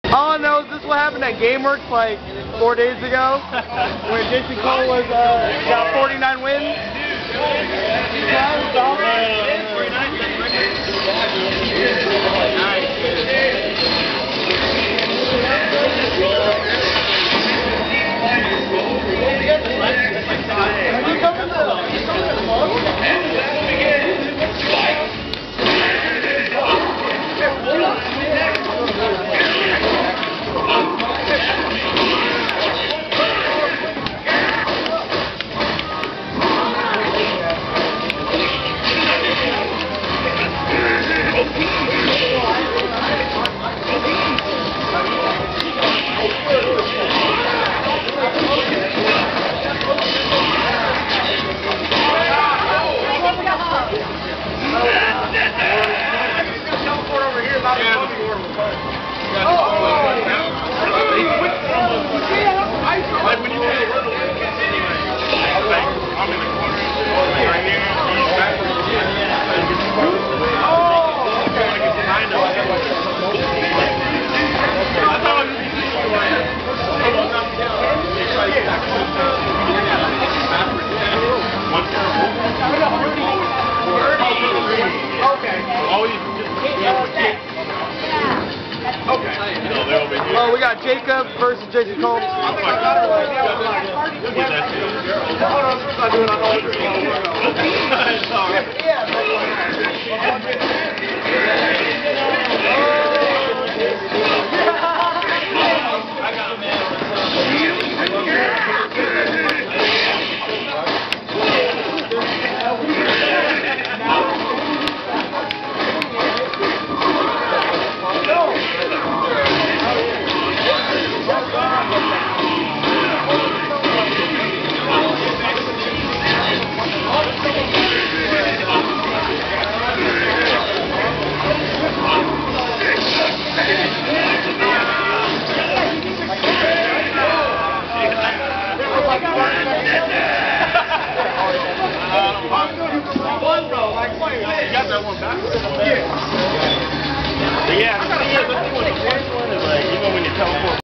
All I know is this is what happened at GameWorks like 4 days ago, where Jason Cole was got 49 wins. Well, we got Jacob versus Jason Cole. Yeah, let's see what the first one is like, even when you teleport.